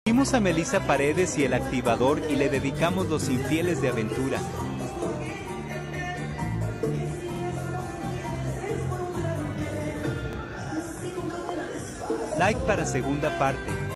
Vimos a Melissa Paredes y El Activador y le dedicamos Los Infieles de Aventura. Like para segunda parte.